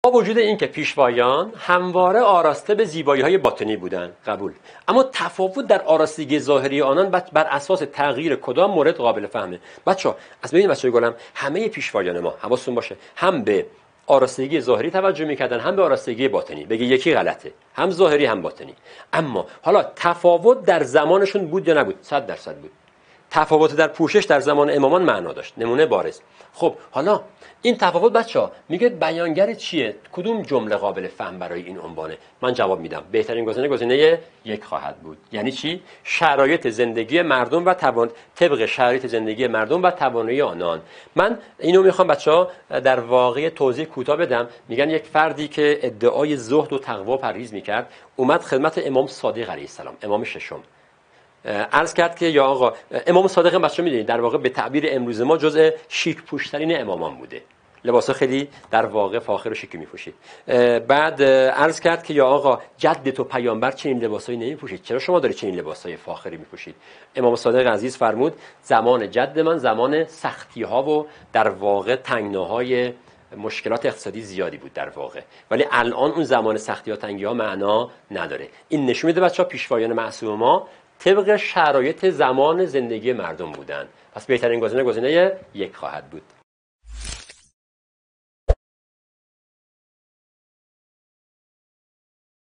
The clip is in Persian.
با وجود این که پیشوایان همواره آراسته به زیبایی‌های باطنی بودند، قبول، اما تفاوت در آراستگی ظاهری آنان بر اساس تغییر کدام مورد قابل فهمه. بچه‌ها از ببینید بچه‌ها گلم، همه پیشوایان ما حواستون باشه هم به آراستگی ظاهری توجه می‌کردن هم به آراستگی باطنی. بگی یکی غلطه، هم ظاهری هم باطنی. اما حالا تفاوت در زمانشون بود یا نبود؟ 100% بود. تفاوت در پوشش در زمان امامان معنا داشت، نمونه بارز. خب حالا این تفاوت بچه‌ها میگه بیانگر چیه؟ کدوم جمله قابل فهم برای این عنوانه؟ من جواب میدم بهترین گزینه یک خواهد بود. یعنی چی؟ شرایط زندگی مردم و طبق شرایط زندگی مردم و توانایی آنان. من اینو میخوام بچه‌ها در واقع توضیح کوتاه بدم. میگن یک فردی که ادعای زهد و تقوا پرهیز میکرد اومد خدمت امام صادق علیه السلام، امام ششم، عرض کرد که یا آقا، امام صادق هم بچه‌ها میدونید در واقع به تعبیر امروز ما جزء شیک پوشترین امامان بوده، لباسا خیلی در واقع فاخر و شیکی میپوشید. بعد عرض کرد که یا آقا جد تو پیامبر چنین لباسایی نمیپوشید، چرا شما دارید چنین لباسای فاخری میپوشید؟ امام صادق عزیز فرمود زمان جد من زمان سختی ها و در واقع تنگناهای مشکلات اقتصادی زیادی بود در واقع، ولی الان اون زمان سختی ها تنگی ها معنا نداره. این نشون میده بچه‌ها پیشوایان معصوم ما طبق شرایط زمان زندگی مردم بودن. پس بهترین گزینه یک خواهد بود.